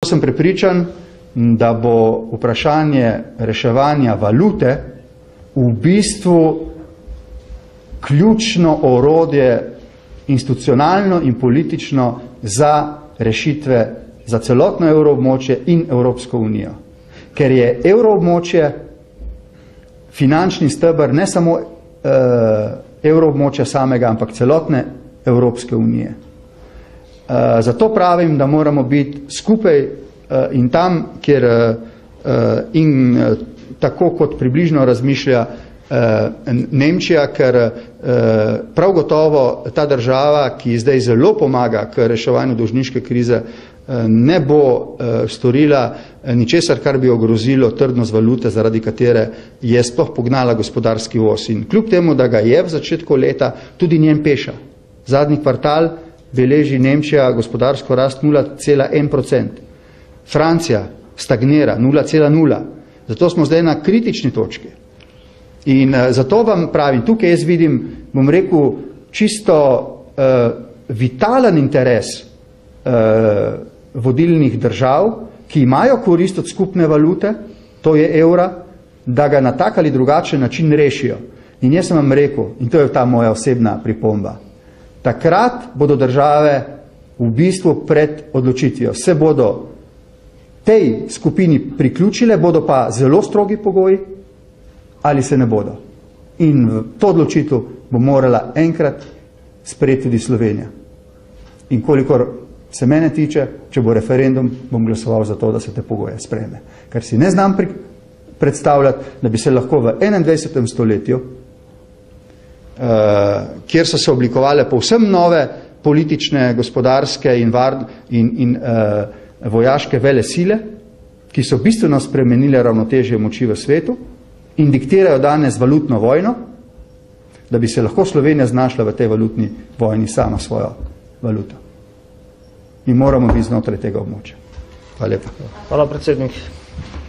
sem prepričan, da bo vprašanje reševanja valute v bistvu ključno orodje institucionalno in politično za rešitve za celotno evroobmočje in Evropsko unijo. Ker je evroobmočje finančni steber ne samo evroobmočja samega, ampak celotne Evropske unije. Zato pravim, da moramo biti skupaj in tam, kjer in tako kot približno razmišlja Nemčija, ker prav gotovo ta država, ki zdaj zelo pomaga k reševanju dolžniške krize, ne bo storila ničesar, kar bi ogrozilo trdnost valute, zaradi katere je sploh pognala gospodarski voz. In kljub temu, da ga je v začetku leta, tudi njen peša. Zadnji kvartal beleži Nemčija gospodarsko rast 0,1%. Francija stagnira 0,0%. Zato smo zdaj na kritični točki. In zato vam pravim, tukaj jaz vidim, bom rekel, čisto vitalen interes vodilnih držav, ki imajo korist od skupne valute, to je evra, da ga na tak ali drugačen način rešijo. In jaz sem vam rekel, in to je ta moja osebna pripomba, takrat bodo države v bistvu pred odločitvijo. Se bodo tej skupini priključile, bodo pa zelo strogi pogoji, ali se ne bodo. In to odločitev bo morala enkrat sprejeti tudi Slovenija. In kolikor se mene tiče, če bo referendum, bom glasoval za to, da se te pogoje sprejme. Ker si ne znam predstavljati, da bi se lahko v 21. stoletju, kjer so se oblikovale povsem nove politične, gospodarske in vojaške vele sile, ki so bistveno spremenile ravnotežje moči v svetu in diktirajo danes valutno vojno, da bi se lahko Slovenija znašla v tej valutni vojni sama svojo valuto. Mi moramo biti znotraj tega območja. Hvala lepa. Hvala, predsednik.